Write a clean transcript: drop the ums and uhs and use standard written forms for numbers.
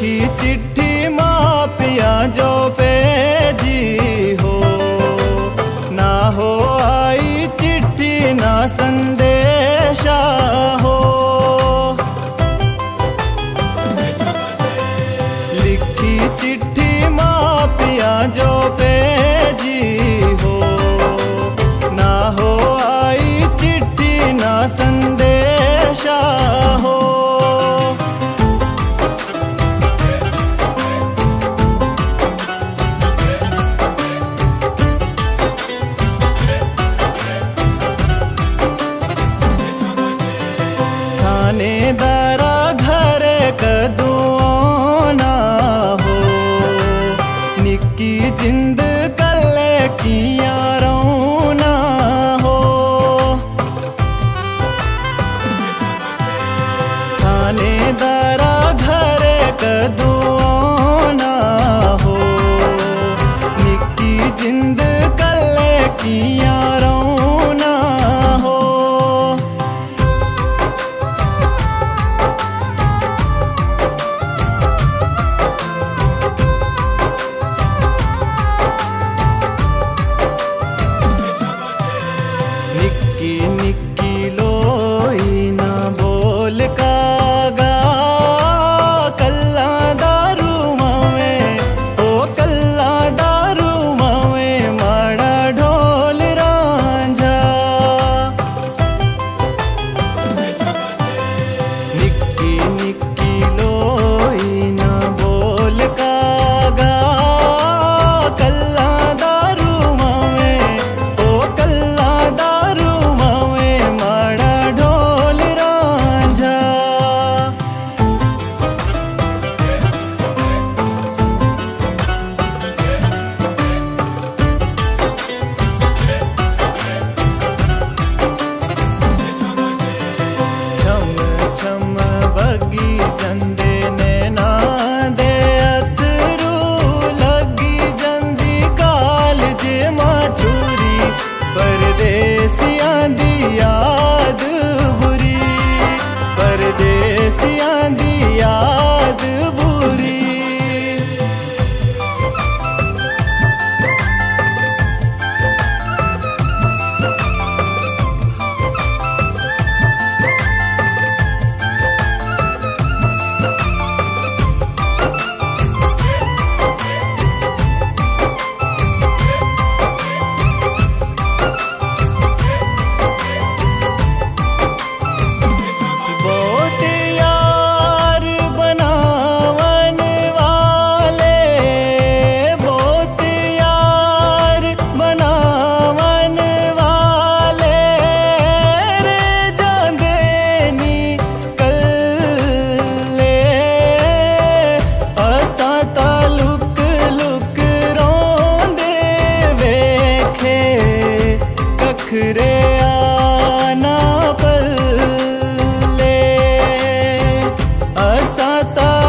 लिखी चिट्ठी मापिया जो पेजी हो, ना हो आई चिट्ठी ना संदेशा हो। लिखी चिट्ठी मापिया जो पेजी हो, ना हो आई चिट्ठी ना संदेशा हो। थानेदारा घर कदूं ना हो, निक्की जिंद कल्ले किया रौना हो। थानेदारा घर कदूं ना हो, निक्की जिंद कल्ले किया रौना हो। निक्की निक्की लोई ना बोल कागा, कल्ला दारू मावे ओ कल्ला दारू मावे माड़ा ढोल रांझा। निक्की निक्की लोई ना बोल कागा, कल्ला दारू मावे ओ कल्ला दारू मावे माड़ा ढोल रांझा। छम छम बगी जंदे नैना दे अथरू, लगी जंदी काल जे माछूरी, परदेसियां दी याद बुरी, परदेसियां दी याद बुरी। बहुत यार बनावन वाले, बहुत यार बनावन वाले, रे जांदे नी कल्ले, असा तालुक लुक रोंदे वेखे, कखरे आना पल्ले, असा